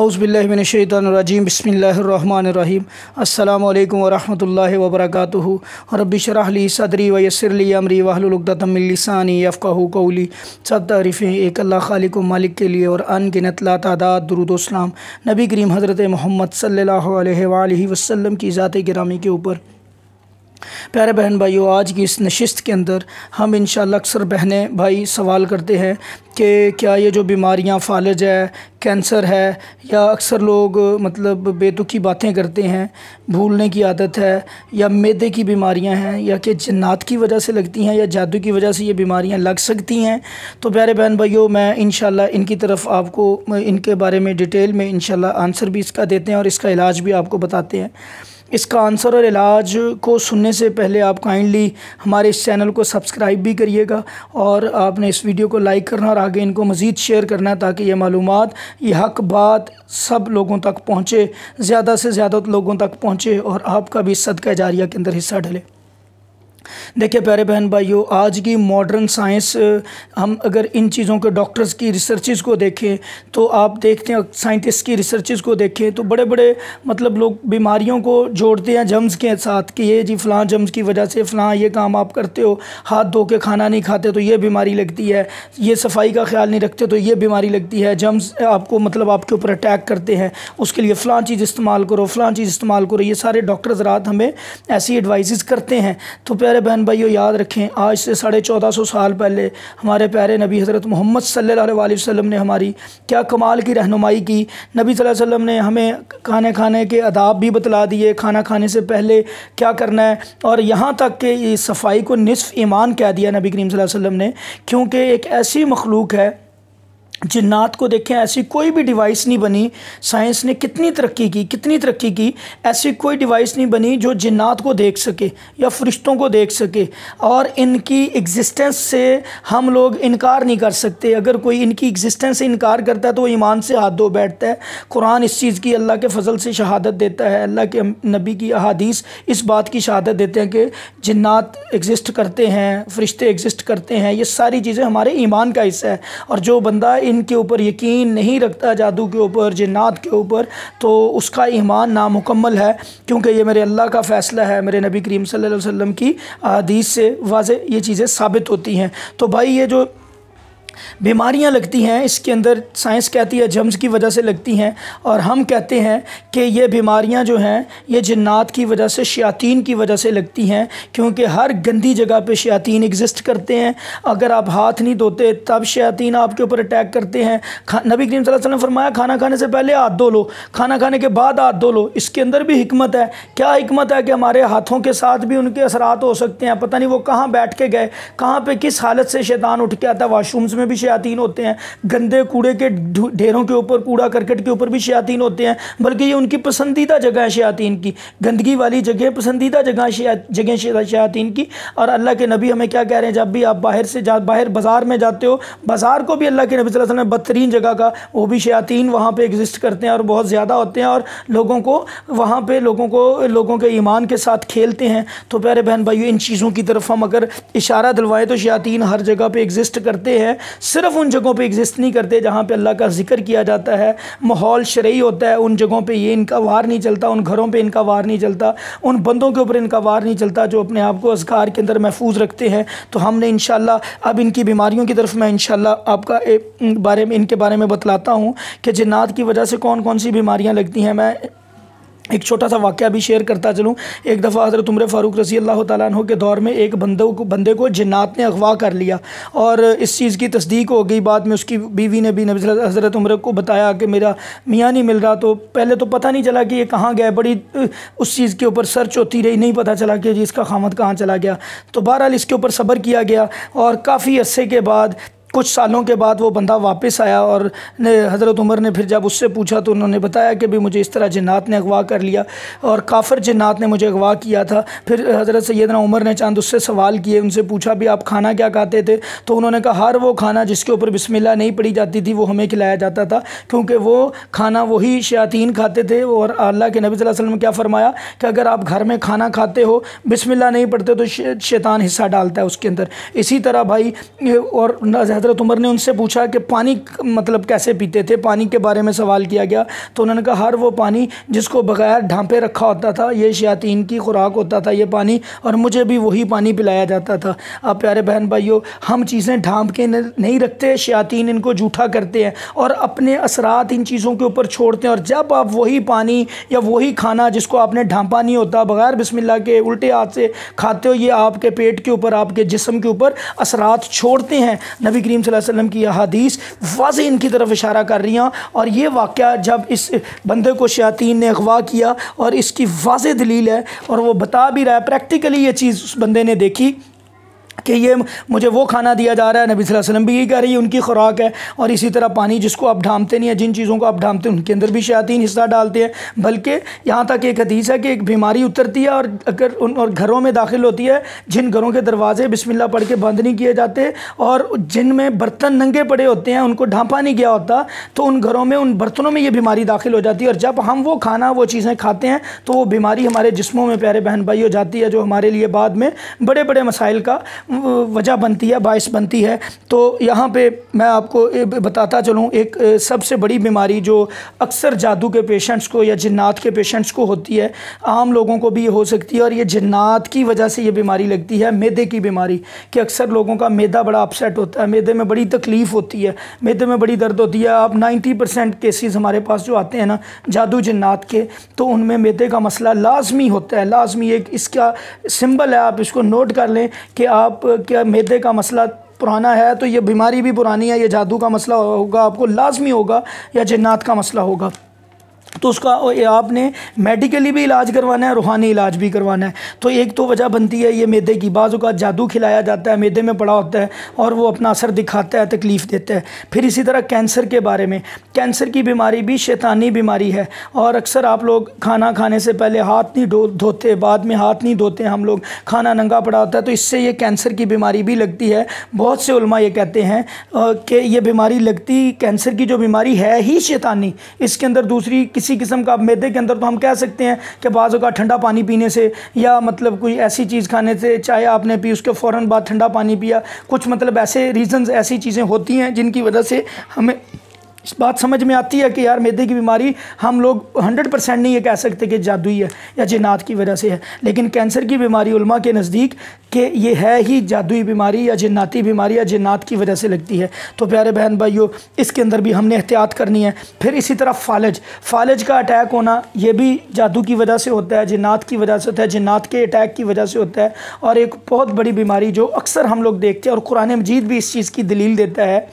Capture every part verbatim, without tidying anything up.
औज़ुबिल्लाहि मिनश्शैतानिर्रजीम बिस्मिल्लाहिर्रहमानिर्रहीम अस्सलामु अलैकुम वरहमतुल्लाहि वबरकातुहू रब्बि इश्रह ली सदरी व यस्सिर ली अमरी वहलुल उक़दतम मिन लिसानी यफ़क़हू क़ौली। सब तारीफ़ें एक अल्लाह खालिक व मालिक के लिए और अनगिनत लातादाद दुरूद व सलाम नबी करीम हज़रत मोहम्मद सल्लल्लाहु अलैहि वसल्लम की ज़ात गिरामी के ऊपर। प्यारे बहन भाइयों, आज की इस नशिस्त के अंदर हम इंशाअल्लाह अक्सर बहनें भाई सवाल करते हैं कि क्या ये जो बीमारियां फ़ालिज है, कैंसर है, या अक्सर लोग मतलब बेतुकी बातें करते हैं, भूलने की आदत है, या मैदे की बीमारियां हैं, या कि जन्नात की वजह से लगती हैं, या जादू की वजह से ये बीमारियां लग सकती हैं। तो प्यारे बहन भाइयों, मैं इंशाअल्लाह इनकी तरफ आपको इनके बारे में डिटेल में इंशाअल्लाह आंसर भी इसका देते हैं और इसका इलाज भी आपको बताते हैं। इसका आंसर और इलाज को सुनने से पहले आप काइंडली हमारे इस चैनल को सब्सक्राइब भी करिएगा और आपने इस वीडियो को लाइक करना और आगे इनको मज़ीद शेयर करना है ताकि ये मालूमात, ये हक बात सब लोगों तक पहुँचे, ज़्यादा से ज़्यादा लोगों तक पहुँचे और आपका भी सदका जारिया के अंदर हिस्सा डले। देखिए प्यारे बहन भाइयों, आज की मॉडर्न साइंस, हम अगर इन चीज़ों के डॉक्टर्स की रिसर्चेज़ को देखें तो आप देखते हैं, साइंटिस्ट की रिसर्चेज़ को देखें तो बड़े बड़े मतलब लोग बीमारियों को जोड़ते हैं जम्स के साथ कि ये जी फ़लाँ जम्स की वजह से फ़लाँ ये काम आप करते हो, हाथ धो के खाना नहीं खाते तो ये बीमारी लगती है, ये सफाई का ख्याल नहीं रखते तो ये बीमारी लगती है, जम्स आपको मतलब आपके ऊपर अटैक करते हैं, उसके लिए फ़लाँ चीज़ इस्तेमाल करो, फ़लाँ चीज़ इस्तेमाल करो। ये सारे डॉक्टर हज़रात हमें ऐसी एडवाइज़ करते हैं। तो प्यारे बहन भाइयों, याद रखें, आज से साढ़े चौदह सौ साल पहले हमारे प्यारे नबी हज़रत मोहम्मद सल्लल्लाहु अलैहि वसल्लम ने हमारी क्या कमाल की रहनुमाई की। नबी सल्लल्लाहु अलैहि वसल्लम ने हमें खाने खाने के आदाब भी बतला दिए, खाना खाने से पहले क्या करना है, और यहाँ तक कि सफाई को निस्फ़ ईमान कह दिया नबी करीम सल्लल्लाहु अलैहि वसल्लम ने, क्योंकि एक ऐसी मखलूक है, जिन्नात को देखें, ऐसी कोई भी डिवाइस नहीं बनी। साइंस ने कितनी तरक्की की कितनी तरक्की की ऐसी कोई डिवाइस नहीं बनी जो जिन्नात को देख सके या फरिश्तों को देख सके, और इनकी एग्जिस्टेंस से हम लोग इनकार नहीं कर सकते। अगर कोई इनकी एग्जिस्टेंस से इनकार करता है तो वो ईमान से हाथ धो बैठता है। कुरान इस चीज़ की अल्लाह के फ़ज़ल से शहादत देता है, अल्लाह के नबी की अहादीस इस बात की शहादत देते हैं कि जिन्नात एग्जिस्ट करते हैं, फरिश्ते एग्जिस्ट करते हैं। ये सारी चीज़ें हमारे ईमान का हिस्सा है, और जो बंदा इनके ऊपर यकीन नहीं रखता, जादू के ऊपर, जिन्नात के ऊपर, तो उसका ईमान नामुकम्मल है, क्योंकि ये मेरे अल्लाह का फ़ैसला है, मेरे नबी करीम सल्लल्लाहु अलैहि वसल्लम की हदीस से वाज़े ये चीज़ें साबित होती हैं। तो भाई ये जो बीमारियां लगती हैं, इसके अंदर साइंस कहती है जम्स की वजह से लगती हैं, और हम कहते हैं कि ये बीमारियां जो हैं ये जिन्नात की वजह से, शयातीन की वजह से लगती हैं, क्योंकि हर गंदी जगह पे शयातीन एग्जिस्ट करते हैं। अगर आप हाथ नहीं धोते तब शयातीन आपके ऊपर अटैक करते हैं। नबी करीम सल्लल्लाहु अलैहि वसल्लम ने फरमाया खाना खाने से पहले हाथ धो लो, खाना खाने के बाद हाथ धो लो। इसके अंदर भी हिकमत है। क्या हिकमत है कि हमारे हाथों के साथ भी उनके असरात हो सकते हैं। पता नहीं वो कहाँ बैठ के गए, कहाँ पर किस हालत से शैतान उठ के आता है। वाशरूम्स में भी शयातीन होते हैं, गंदे कूड़े के ढेरों के ऊपर, कूड़ा करकट के ऊपर भी शयातीन होते हैं, बल्कि ये उनकी पसंदीदा जगह है शयातीन की, गंदगी वाली जगह पसंदीदा जगह जगह शयातीन की। और अल्लाह के नबी हमें क्या कह रहे हैं, जब भी आप बाहर से जा बाहर बाज़ार में जाते हो, बाज़ार को भी अल्लाह के नबी सल्लल्लाहु अलैहि वसल्लम ने बदतरीन जगह का, वो भी शयातीन वहाँ पे एग्जिस्ट करते हैं और बहुत ज़्यादा होते हैं, और लोगों को वहाँ पे लोगों को लोगों के ईमान के साथ खेलते हैं। तो प्यारे बहन भाइयों, इन चीज़ों की तरफ हम अगर इशारा दिलवाएं तो शयातीन हर जगह पे एग्जिस्ट करते हैं, सिर्फ उन जगहों पे एग्जिस्ट नहीं करते जहाँ पे अल्लाह का जिक्र किया जाता है, माहौल शरई होता है, उन जगहों पे ये इनका वार नहीं चलता, उन घरों पे इनका वार नहीं चलता, उन बंदों के ऊपर इनका वार नहीं चलता जो अपने आप को अज़कार के अंदर महफूज रखते हैं। तो हमने इंशाअल्लाह अब इनकी बीमारियों की तरफ मैं इंशाअल्लाह आपका बारे में इनके बारे में बतलाता हूँ कि जिन्नात की वजह से कौन कौन सी बीमारियाँ लगती हैं। मैं एक छोटा सा वाक़या भी शेयर करता चलूँ। एक दफ़ा हज़रत उमर फ़ारूक रज़ी अल्लाह तआला अन्हु के दौर में एक बंदे को बंदे को जिन्नात ने अगवा कर लिया, और इस चीज़ की तस्दीक हो गई। बाद में उसकी बीवी ने भी नबी हज़रत उमर को बताया कि मेरा मियाँ नहीं मिल रहा। तो पहले तो पता नहीं चला कि ये कहाँ गया, बड़ी उस चीज़ के ऊपर सर्च होती रही, नहीं पता चला कि जी इसका खामद कहाँ चला गया। तो बहरहाल इसके ऊपर सब्र किया गया, और काफ़ी अरसे के बाद, कुछ सालों के बाद वो बंदा वापस आया, और हज़रत उमर ने फिर जब उससे पूछा तो उन्होंने बताया कि भी मुझे इस तरह जिन्नात ने अगवा कर लिया, और काफ़िर जिन्नात ने मुझे अगवा किया था। फिर हज़रत सैयदना उमर ने चंद उससे सवाल किए, उनसे पूछा भी आप खाना क्या खाते थे। तो उन्होंने कहा हर वो खाना जिसके ऊपर बिस्मिल्लाह नहीं पड़ी जाती थी वो हमें खिलाया जाता था, क्योंकि वो खाना वही शयातीन खाते थे। और अल्लाह के नबी सल्लल्लाहु अलैहि वसल्लम ने क्या फरमाया कि अगर आप घर में खाना खाते हो, बिस्मिल्लाह नहीं पढ़ते तो शैतान हिस्सा डालता है उसके अंदर। इसी तरह भाई, और हज़रत उमर ने उनसे पूछा कि पानी मतलब कैसे पीते थे, पानी के बारे में सवाल किया गया तो उन्होंने कहा हर वो पानी जिसको बग़ैर ढांपे रखा होता था, ये शयातीन की खुराक होता था ये पानी, और मुझे भी वही पानी पिलाया जाता था। अब प्यारे बहन भाइयों, हम चीज़ें ढांप के नहीं रखते, शयातीन इनको जूठा करते हैं और अपने असरात इन चीज़ों के ऊपर छोड़ते हैं। और जब आप वही पानी या वही खाना जिसको आपने ढांपा नहीं होता, बग़ैर बिस्मिल्लाह के उल्टे हाथ से खाते हो, ये आपके पेट के ऊपर, आपके जिस्म के ऊपर असरात छोड़ते हैं। नबी करीम सल्लल्लाहु अलैहि वसल्लम की हदीस वाज़ेह इनकी तरफ इशारा कर रही हैं। और ये वाक़या जब इस बंदे को शयातीन ने अगवा किया, और इसकी वाज़ेह दलील है, और वो बता भी रहा है प्रैक्टिकली ये चीज़ उस बंदे ने देखी कि ये मुझे वो खाना दिया जा रहा है। नबी सल्लल्लाहु अलैहि वसल्लम भी यही कह रही है, उनकी खुराक है। और इसी तरह पानी जिसको आप ढांपते नहीं है, जिन चीज़ों को आप ढांपते हैं उनके अंदर भी शयातीन हिस्सा डालते हैं। बल्कि यहाँ तक एक हदीस है कि एक बीमारी उतरती है और अगर उन और घरों में दाखिल होती है जिन घरों के दरवाजे बिस्मिल्लाह पढ़ के बंद नहीं किए जाते और जिनमें बर्तन नंगे पड़े होते हैं, उनको ढांपा नहीं गया होता, तो उन घरों में, उन बर्तनों में ये बीमारी दाखिल हो जाती है। और जब हम वो खाना, वो चीज़ें खाते हैं तो वो बीमारी हमारे जिस्मों में प्यारे बहन भाई हो जाती है, जो हमारे लिए बाद में बड़े बड़े मसाइल का वजह बनती है, बाइस बनती है। तो यहाँ पे मैं आपको बताता चलूँ, एक सबसे बड़ी बीमारी जो अक्सर जादू के पेशेंट्स को या जिन्नात के पेशेंट्स को होती है, आम लोगों को भी ये हो सकती है, और ये जिन्नात की वजह से ये बीमारी लगती है, मैदे की बीमारी। कि अक्सर लोगों का मैदा बड़ा अपसेट होता है, मैदे में बड़ी तकलीफ़ होती है, मैदे में बड़ी दर्द होती है। आप नाइन्टी परसेंट केसेस हमारे पास जो आते हैं ना जादू जिन्नात के, तो उनमें मैदे का मसला लाजमी होता है, लाजमी। एक इसका सिंबल है, आप इसको नोट कर लें कि आप क्या मैदे का मसला पुराना है तो ये बीमारी भी पुरानी है, ये जादू का मसला होगा, आपको लाजमी होगा, या जिन्नात का मसला होगा। तो उसका आपने मेडिकली भी इलाज करवाना है, रूहानी इलाज भी करवाना है। तो एक तो वजह बनती है ये मैदे की। बाज़ औक़ात जादू खिलाया जाता है, मैदे में पड़ा होता है और वो अपना असर दिखाता है, तकलीफ़ देता है। फिर इसी तरह कैंसर के बारे में, कैंसर की बीमारी भी शैतानी बीमारी है, और अक्सर आप लोग खाना खाने से पहले हाथ नहीं धोते, बाद में हाथ नहीं धोते हम लोग, खाना नंगा पड़ा होता है, तो इससे ये कैंसर की बीमारी भी लगती है। बहुत से उलमा ये कहते हैं कि ये बीमारी लगती, कैंसर की जो बीमारी है ही शैतानी, इसके अंदर दूसरी किसी किस्म का मैदे के अंदर तो हम कह सकते हैं कि बाज़ों का ठंडा पानी पीने से, या मतलब कोई ऐसी चीज़ खाने से, चाय आपने पी उसके फ़ौरन बाद ठंडा पानी पिया, कुछ मतलब ऐसे रीज़न्स, ऐसी चीज़ें होती हैं जिनकी वजह से हमें इस बात समझ में आती है कि यार मैदे की बीमारी हम लोग हंड्रेड परसेंट नहीं ये कह सकते कि जादुई है या जिन्नात की वजह से है। लेकिन कैंसर की बीमारी उलमा के नज़दीक कि ये है ही जादुई बीमारी या जिन्नाती बीमारी या जिन्नात की वजह से लगती है। तो प्यारे बहन भाइयों, इसके अंदर भी हमने एहतियात करनी है। फिर इसी तरह फालज, फालज का अटैक होना ये भी जादू की वजह से होता है, जिन्नात की वजह से होता है, जिन्नात के अटैक की वजह से होता है। और एक बहुत बड़ी बीमारी जो अक्सर हम लोग देखते हैं और कुरान मजीद भी इस चीज़ की दलील देता है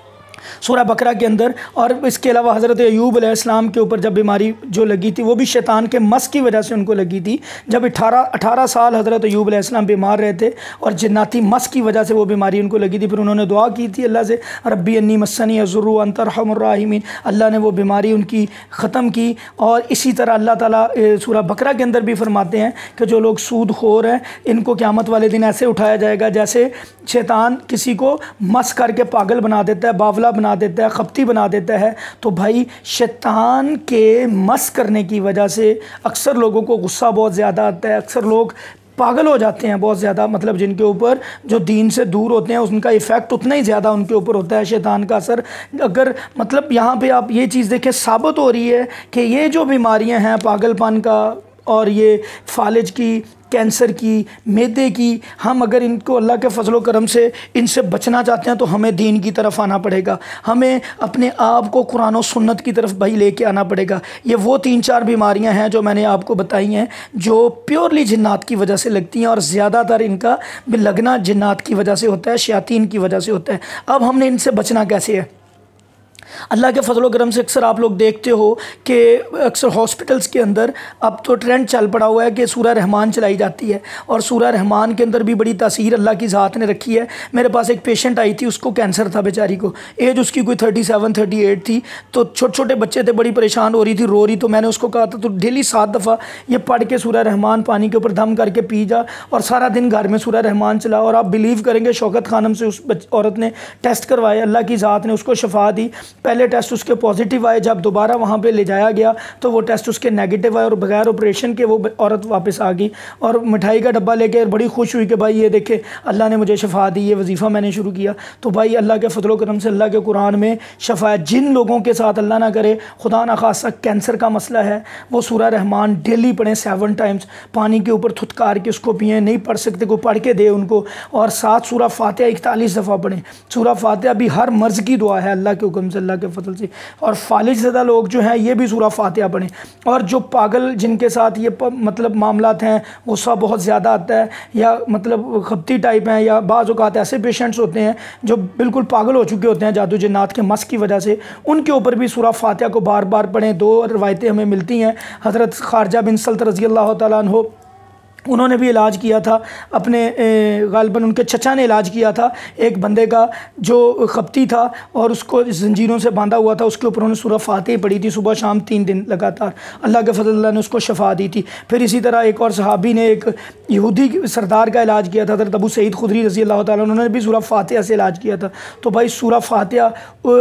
सूरह बकरा के अंदर। और इसके अलावा हज़रत अय्यूब अलैहिस्सलाम के ऊपर जब बीमारी जो लगी थी वो भी शैतान के मस की वजह से उनको लगी थी। जब अठारह अठारह साल हज़रत अय्यूब अलैहिस्सलाम बीमार रहे थे और जिन्नाती मस की वजह से वो बीमारी उनको लगी थी, फिर उन्होंने दुआ की थी अल्लाह से, रब्बी अन्नी मस्सनी अज़ुर्रु व अंता अरहमुर राहिमीन। अल्लाह ने वो बीमारी उनकी ख़त्म की। और इसी तरह अल्लाह ताला सूरह बकरा के अंदर भी फरमाते हैं कि जो लोग सूद खोर हैं इनको क़यामत वाले दिन ऐसे उठाया जाएगा जैसे शैतान किसी को मस करके पागल बना देता है, बावला बना देता है, खपती बना देता है। तो भाई शैतान के मस करने की वजह से अक्सर लोगों को गुस्सा बहुत ज़्यादा आता है, अक्सर लोग पागल हो जाते हैं बहुत ज़्यादा, मतलब जिनके ऊपर जो दीन से दूर होते हैं उनका इफ़ेक्ट उतना ही ज़्यादा उनके ऊपर होता है, शैतान का असर। अगर मतलब यहाँ पे आप ये चीज़ देखें, साबित हो रही है कि ये जो बीमारियाँ हैं पागलपन का और ये फालिज की, कैंसर की, मैदे की, हम अगर इनको अल्लाह के फजलो करम से इनसे बचना चाहते हैं तो हमें दीन की तरफ आना पड़ेगा, हमें अपने आप को कुरान और सुन्नत की तरफ भाई लेके आना पड़ेगा। ये वो तीन चार बीमारियां हैं जो मैंने आपको बताई हैं जो प्योरली जिन्नात की वजह से लगती हैं, और ज़्यादातर इनका लगना जिन्नात की वजह से होता है, शयातीन की वजह से होता है। अब हमने इनसे बचना कैसे है? अल्लाह के फजलो करम से अक्सर आप लोग देखते हो कि अक्सर हॉस्पिटल्स के अंदर अब तो ट्रेंड चल पड़ा हुआ है कि सूरह रहमान चलाई जाती है, और सूरह रहमान के अंदर भी बड़ी तासीर अल्लाह की ज़ात ने रखी है। मेरे पास एक पेशेंट आई थी, उसको कैंसर था बेचारी को, एज उसकी कोई थर्टी सेवन थर्टी एट थी। तो छोटे छोटे बच्चे थे, बड़ी परेशान हो रही थी, रो रही। तो मैंने उसको कहा था तो डेली सात दफ़ा ये पढ़ के सूरह रहमान पानी के ऊपर दम करके पी जा, और सारा दिन घर में सूरह रहमान चला। और आप बिलीव करेंगे शौकत खानम से उस औरत ने टेस्ट करवाए, अल्लाह की ज़ात ने उसको शफा दी। पहले टेस्ट उसके पॉजिटिव आए, जब दोबारा वहाँ पे ले जाया गया तो वो टेस्ट उसके नेगेटिव आए और बगैर ऑपरेशन के वो औरत वापस आ गई और मिठाई का डब्बा लेके बड़ी खुश हुई कि भाई ये देखे अल्लाह ने मुझे शफा दी, ये वजीफ़ा मैंने शुरू किया। तो भाई अल्लाह के फजल करम से अल्लाह के कुरान में शफा, जिन लोगों के साथ अल्लाह ना करे खुदा ना खासा कैंसर का मसला है, वो सूरह रहमान डेली पढ़ें सेवन टाइम्स, पानी के ऊपर थुतकार के उसको पिएँ, नहीं पढ़ सकते को पढ़ के दे उनको, और साथ सूरह फातिहा इकतालीस दफ़ा पढ़ें। सूरह फातिहा भी हर मर्ज़ की दुआ है अल्लाह के हुक्म से, अल्लाह के फजल से। और फालिज ज़दा लोग जो हैं ये भी सूरह फातिहा पढ़ें। और जो पागल जिनके साथ ये मतलब मामलात हैं, गुस्सा बहुत ज़्यादा आता है या मतलब खपती टाइप हैं, या बाज़ औक़ात ऐसे पेशेंट्स होते हैं जो बिल्कुल पागल हो चुके होते हैं जादू जिन्नात के मस की वजह से, उनके ऊपर भी सूरह फातिहा को बार बार पढ़ें। दो रवायतें हमें मिलती हैं, हज़रत खारजा बिन सल्त रज़ी अल्लाह तआला अन्हु उन्होंने भी इलाज किया था अपने, गालिबन उनके चचा ने इलाज किया था एक बंदे का जो खपती था और उसको जंजीरों से बांधा हुआ था, उसके ऊपर उन्होंने सूरह फातिहा पढ़ी थी सुबह शाम तीन दिन लगातार, अल्लाह के फजल अल्लाह ने उसको शफा दी थी। फिर इसी तरह एक और सहाबी ने एक यहूदी सरदार का इलाज किया था, हज़रत अबू सईद खुदरी रज़ी अल्लाह तआला, उन्होंने भी सूरह फातिहा से इलाज किया था। तो भाई सूरह फातिहा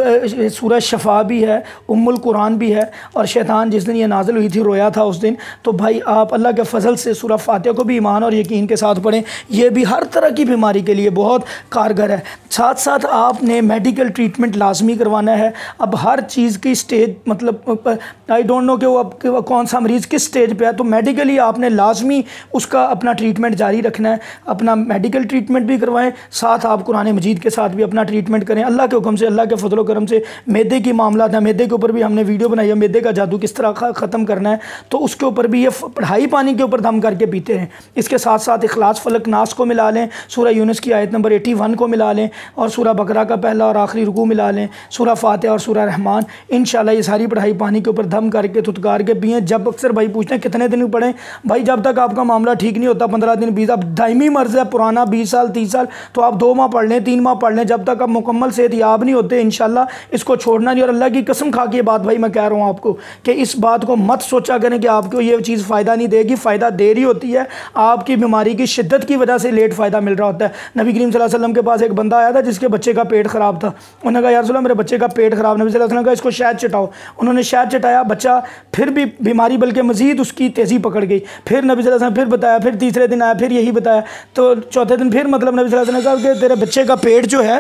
सूरह शफा भी है, उम्मुल कुरान भी है, और शैतान जिस दिन ये नाज़िल हुई थी रोया था उस दिन। तो भाई आप अल्लाह के फजल से सूरह फातिहा को भी ईमान और यकीन के साथ पढ़ें, ये भी हर तरह की बीमारी के लिए बहुत कारगर है। साथ साथ आपने मेडिकल ट्रीटमेंट लाजमी करवाना है। अब हर चीज़ की स्टेज मतलब आई डोंट नो कि वो अब कि वो कौन सा मरीज़ किस स्टेज पे है, तो मेडिकली आपने लाजमी उसका अपना ट्रीटमेंट जारी रखना है। अपना मेडिकल ट्रीटमेंट भी करवाएं, साथ आप कुरान मजीद के साथ भी अपना ट्रीटमेंट करें अल्लाह के हुक्म से, अल्लाह के फजल करम से। मैदे की मामला है, मैदे के ऊपर भी हमने वीडियो बनाई है, मैदे का जादू किस तरह ख़त्म करना है, तो उसके ऊपर भी ये पढ़ाई पानी के ऊपर दम करके पीते हैं। इसके साथ साथ इखलास फलक नास को मिला लें, सूरह यूनुस की आयत नंबर इक्यासी को मिला लें, और सूरह बकरा का पहला और आखिरी रुकू मिला लें, सूरह फातिहा और सूरह रहमान। इंशाल्लाह ये सारी पढ़ाई पानी के ऊपर दम करके थुतकार के पिएँ। जब अक्सर भाई पूछते हैं कितने दिन पढ़ें, भाई जब तक आपका मामला ठीक नहीं होता पंद्रह दिन बीस, अब दायमी मर्ज़ है पुराना बीस साल तीस साल, तो आप दो माह पढ़ लें, तीन माह पढ़ लें, जब तक आप मुकम्मल सेहतयाब नहीं होते इंशाल्लाह इसको छोड़ना नहीं। और अल्लाह की कसम खा के ये बात भाई मैं कह रहा हूँ आपको कि इस बात को मत सोचा करें कि आपको ये चीज़ फ़ायदा नहीं देगी, फ़ायदा दे रही होती है, आपकी बीमारी की शिद्दत की वजह से लेट फ़ायदा मिल रहा होता है। नबी करीम सल्लल्लाहु अलैहि वसल्लम के पास एक बंदा आया था जिसके बच्चे का पेट ख़राब था। उन्होंने कहा या रसूल अल्लाह मेरे बच्चे का पेट ख़राब, नबी सल्लल्लाहु अलैहि वसल्लम कहा इसको शहद चटाओ। उन्होंने शहद चटाया, बच्चा फिर भी बीमारी बल्कि मज़ीद उसकी तेज़ी पकड़ गई। फिर नबी सल्लल्लाहु अलैहि वसल्लम फिर बताया, फिर तीसरे दिन आया, फिर यही बताया, तो चौथे दिन फिर मतलब नबी सल्लल्लाहु अलैहि वसल्लम ने कहा कि तेरे बच्चे का पेट जो है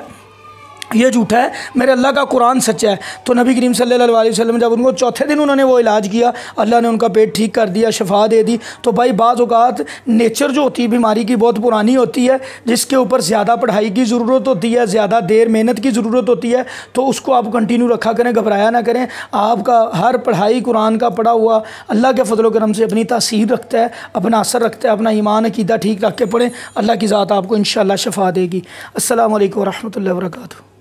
ये झूठा है, मेरे अल्लाह का कुरान सच्चा है। तो नबी करीम सल्लल्लाहु अलैहि वसल्लम जब उनको चौथे दिन उन्होंने वो इलाज किया, अल्लाह ने उनका पेट ठीक कर दिया, शफा दे दी। तो भाई बाज़ औक़ात नेचर जो होती है बीमारी की बहुत पुरानी होती है, जिसके ऊपर ज़्यादा पढ़ाई की ज़रूरत होती है, ज़्यादा देर मेहनत की ज़रूरत होती है, तो उसको आप कंटिन्यू रखा करें, घबराया ना करें। आपका हर पढ़ाई कुरान का पढ़ा हुआ अल्लाह के फजल करम से अपनी तासीर रखता है, अपना असर रखता है। अपना ईमान अकीदा ठीक रख के पढ़ें, अल्लाह की ज़ात आपको इंशाअल्लाह शफा देगी। अस्सलामु अलैकुम व रहमतुल्लाहि व बरकातुहू।